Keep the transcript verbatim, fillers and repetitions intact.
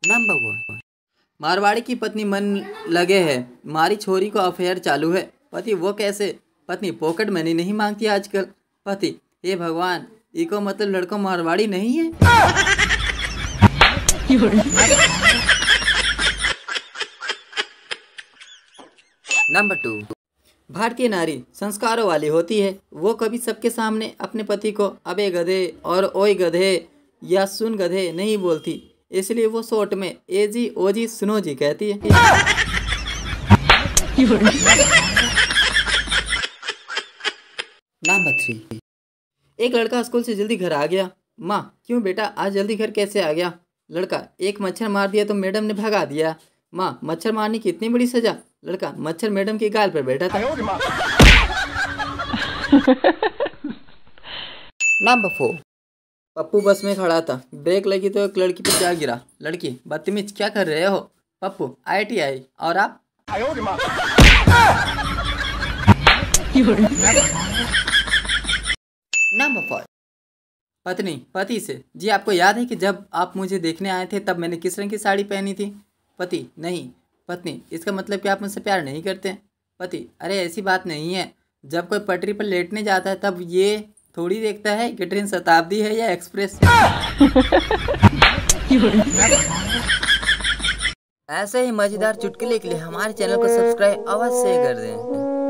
Number one. Marwari की पत्नी मन लगे है, मारी छोरी को अफेयर चालू है। पति वो कैसे? पत्नी पॉकेट मनी नहीं मांगती आजकल। पति हे भगवान, इको मतलब लड़का मारवाड़ी नहीं है। Number two. भारतीय नारी संस्कारों वाली होती है। वो कभी सबके सामने अपने पति को अबे गधे और ओए गधे या सुन गधे नहीं बोलती, इसलिए वो शॉर्ट में एजी ओजी सुनो जी कहती है। Number three. एक लड़का स्कूल से जल्दी घर आ गया। माँ, क्यों बेटा आज जल्दी घर कैसे आ गया? लड़का, एक मच्छर मार दिया तो मैडम ने भगा दिया। माँ, मच्छर मारने की इतनी बड़ी सजा? लड़का, मच्छर मैडम की गाल पर बैठा था। Number four. पप्पू बस में खड़ा था, ब्रेक लगी तो एक लड़की पर जा गिरा। लड़की, बदतमीज क्या कर रहे हो? Pappu, I T I. और आप? Number five. पत्नी पति से, जी आपको याद है कि जब आप मुझे देखने आए थे तब मैंने किस रंग की साड़ी पहनी थी? पति, नहीं। पत्नी, इसका मतलब कि आप मुझसे प्यार नहीं करते? पति, अरे ऐसी बात नहीं है। जब कोई पटरी पर लेटने जाता है तब ये थोड़ी देखता है कि ट्रेन शताब्दी है या एक्सप्रेस। ऐसे ही मजेदार चुटकुले के लिए हमारे चैनल को सब्सक्राइब अवश्य कर दें।